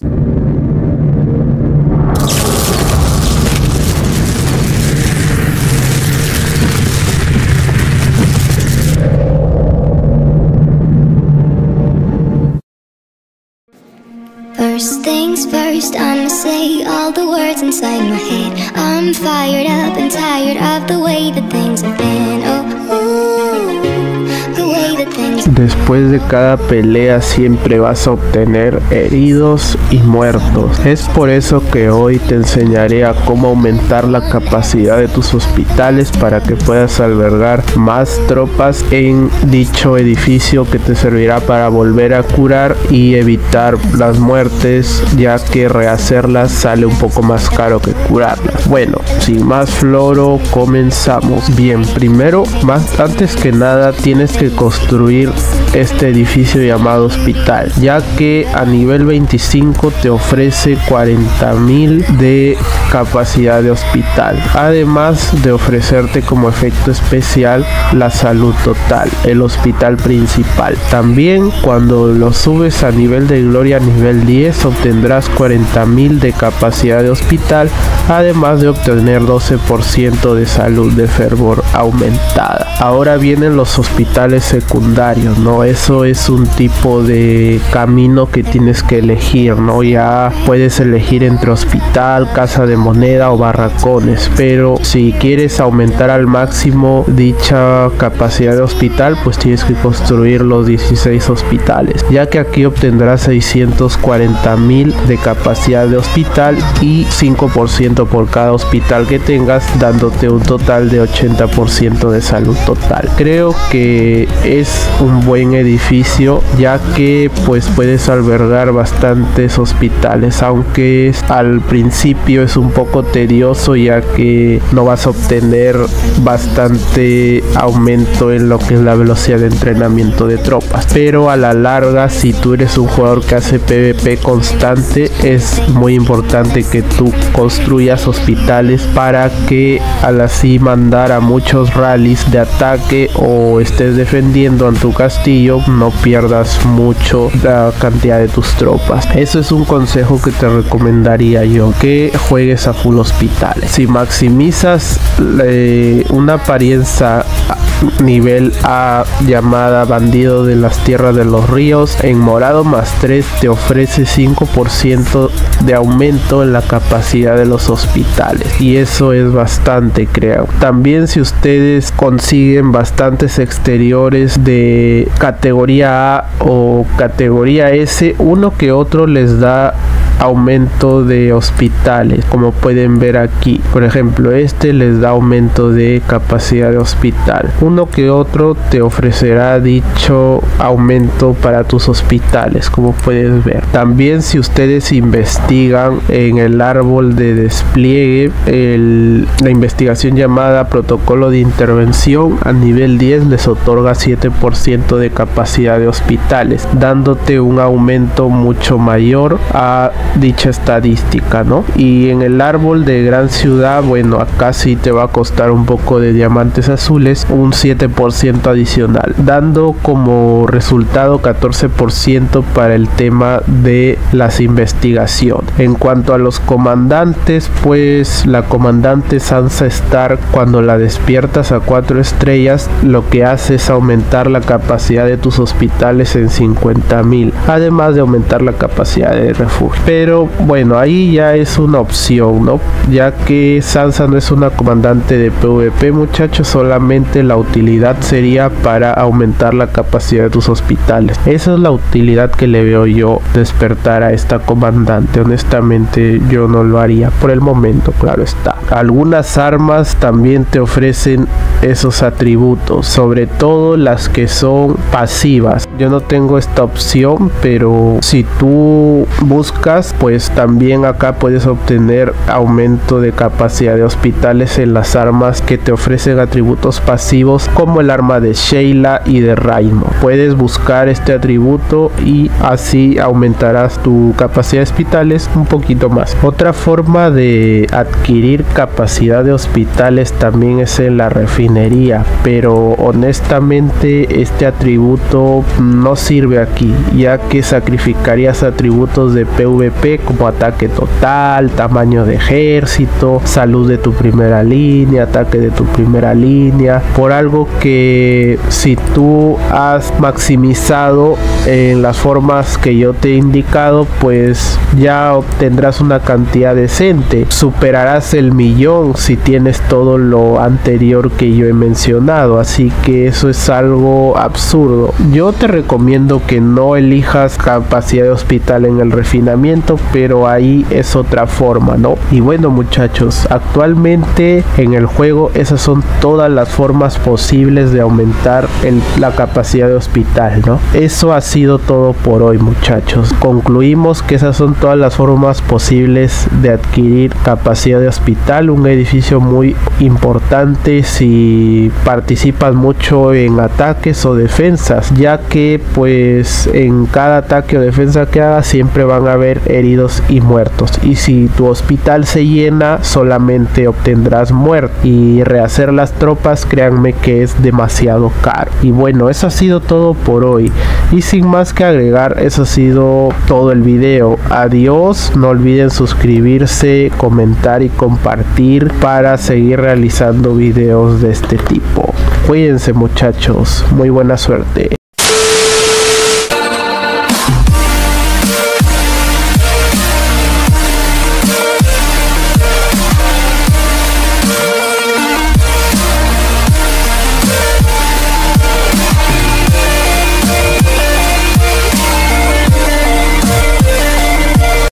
First things first, I'ma say all the words inside my head. I'm fired up and tired of the way that things have been. The way that things. Después de cada pelea siempre vas a obtener heridos y muertos. Es por eso que hoy te enseñaré a cómo aumentar la capacidad de tus hospitales para que puedas albergar más tropas en dicho edificio, que te servirá para volver a curar y evitar las muertes, ya que rehacerlas sale un poco más caro que curarlas. Bueno, sin más floro, comenzamos. Bien, primero, antes que nada, tienes que construir este edificio llamado hospital, ya que a nivel 25 te ofrece 40.000 de capacidad de hospital, además de ofrecerte como efecto especial la salud total, el hospital principal. También cuando lo subes a nivel de gloria, a nivel 10, obtendrás 40.000 de capacidad de hospital, además de obtener 12% de salud de fervor aumentada. Ahora vienen los hospitales secundarios, ¿no? Eso es un tipo de camino que tienes que elegir, ¿no? Ya puedes elegir entre hospital, casa de moneda o barracones, pero si quieres aumentar al máximo dicha capacidad de hospital, pues tienes que construir los 16 hospitales, ya que aquí obtendrás 640.000 de capacidad de hospital y 5% por cada hospital que tengas, dándote un total de 80% de salud total. Creo que es un buen edificio, ya que pues puedes albergar bastantes hospitales, aunque al principio es un poco tedioso, ya que no vas a obtener bastante aumento en lo que es la velocidad de entrenamiento de tropas, pero a la larga, si tú eres un jugador que hace PvP constante, es muy importante que tú construyas hospitales para que al así mandar a muchos rallies de ataque o estés defendiendo en tu castillo, no pierdas mucho la cantidad de tus tropas. Eso es un consejo que te recomendaría yo, que juegues a full hospitales. Si maximizas una apariencia nivel A llamada Bandido de las Tierras de los Ríos, en morado +3 te ofrece 5% de aumento en la capacidad de los hospitales, y eso es bastante, creo. También si ustedes consiguen bastantes exteriores de categoría A o categoría S, uno que otro les da aumento de hospitales, como pueden ver aquí. Por ejemplo, este les da aumento de capacidad de hospital. Uno que otro te ofrecerá dicho aumento para tus hospitales, como puedes ver. También si ustedes investigan en el árbol de despliegue, la investigación llamada protocolo de intervención, a nivel 10 les otorga 7% de capacidad de hospitales, dándote un aumento mucho mayor a dicha estadística, ¿no? Y en el árbol de gran ciudad, bueno, acá sí te va a costar un poco de diamantes azules, un 7% adicional, dando como resultado 14% para el tema de las investigaciones. En cuanto a los comandantes, pues la comandante Sansa Stark, cuando la despiertas a 4 estrellas, lo que hace es aumentar la capacidad de tus hospitales en 50.000, además de aumentar la capacidad de refugio. Pero bueno, ahí ya es una opción, ¿no? Ya que Sansa no es una comandante de PvP, muchachos, solamente la utilidad sería para aumentar la capacidad de tus hospitales. Esa es la utilidad que le veo yo despertar a esta comandante. Honestamente yo no lo haría por el momento, claro está. Algunas armas también te ofrecen esos atributos, sobre todo las que son pasivas. Yo no tengo esta opción, pero si tú buscas, pues también acá puedes obtener aumento de capacidad de hospitales en las armas que te ofrecen atributos pasivos, como el arma de Sheila y de Raimo. Puedes buscar este atributo y así aumentarás tu capacidad de hospitales un poquito más. Otra forma de adquirir capacidad de hospitales también es en la refinería, pero honestamente este atributo no sirve aquí, ya que sacrificarías atributos de PvP como ataque total, tamaño de ejército, salud de tu primera línea, ataque de tu primera línea, por algo que si tú has maximizado en las formas que yo te he indicado, pues ya obtendrás una cantidad decente, superarás el 1.000.000 si tienes todo lo anterior que yo he mencionado, así que eso es algo absurdo. Yo te recomiendo que no elijas capacidad de hospital en el refinamiento, pero ahí es otra forma, ¿no? Y bueno, muchachos, actualmente en el juego esas son todas las formas posibles de aumentar la capacidad de hospital, ¿no? Eso ha sido todo por hoy, muchachos. Concluimos que esas son todas las formas posibles de adquirir capacidad de hospital, un edificio muy importante si participas mucho en ataques o defensas, ya que pues en cada ataque o defensa que hagas siempre van a haber heridos y muertos, y si tu hospital se llena solamente obtendrás muerte, y rehacer las tropas, créanme que es demasiado caro. Y bueno, eso ha sido todo por hoy, y sin más que agregar, eso ha sido todo el video. Adiós, no olviden suscribirse, comentar y compartir para seguir realizando videos de este tipo. Cuídense, muchachos, muy buena suerte.